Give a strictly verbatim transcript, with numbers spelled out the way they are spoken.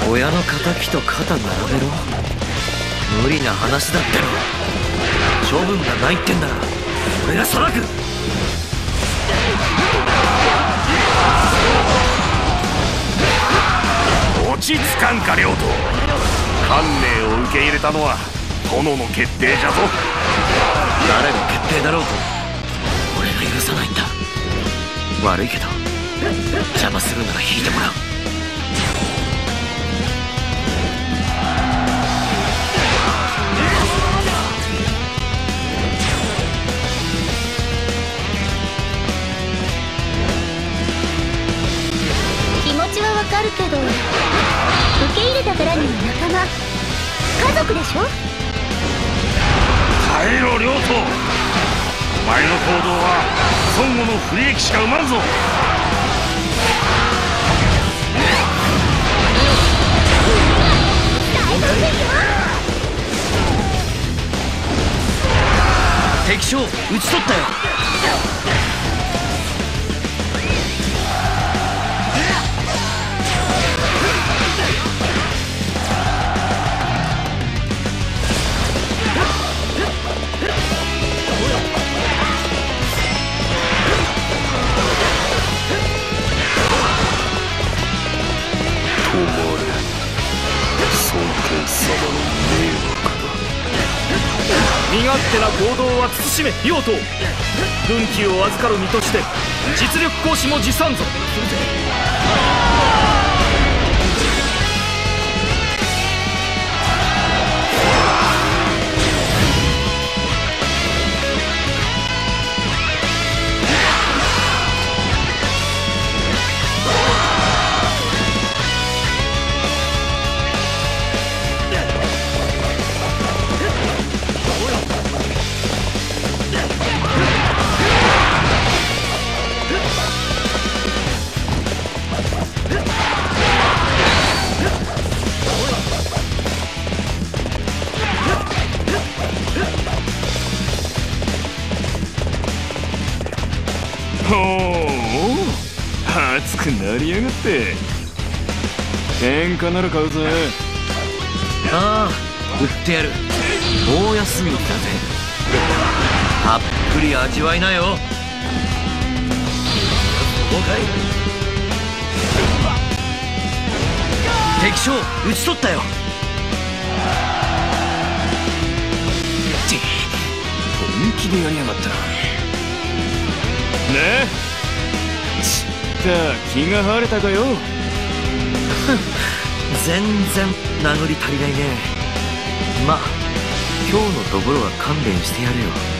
親の敵と肩並べろ。無理な話だっての。処分がないってんなら俺が裁く。 落ち着かんか亮と。観念を受け入れたのは殿の決定じゃぞ。 誰の決定だろうと俺が許さないんだ。悪いけど邪魔するなら引いてもらう。 気持ちはわかるけど、受け入れたからには仲間、家族でしょ。 耐えろ亮と。お前の行動は孫悟の不利益しか生まんぞ。 敵将討ち取ったよ。 身勝手な行動は慎め亮と。軍機を預かる身として実力行使も辞さんぞ。 ほう、熱くなりやがって。喧嘩なら買うぜ。 ああ、売ってやる。大休みだぜ。たっぷり味わいなよ。了解。敵将討ち取ったよ。って本気でやりやがったな。 ねえ、ちった気が晴れたかよ。 全然殴り足りないね。まあ今日のところは勘弁してやるよ。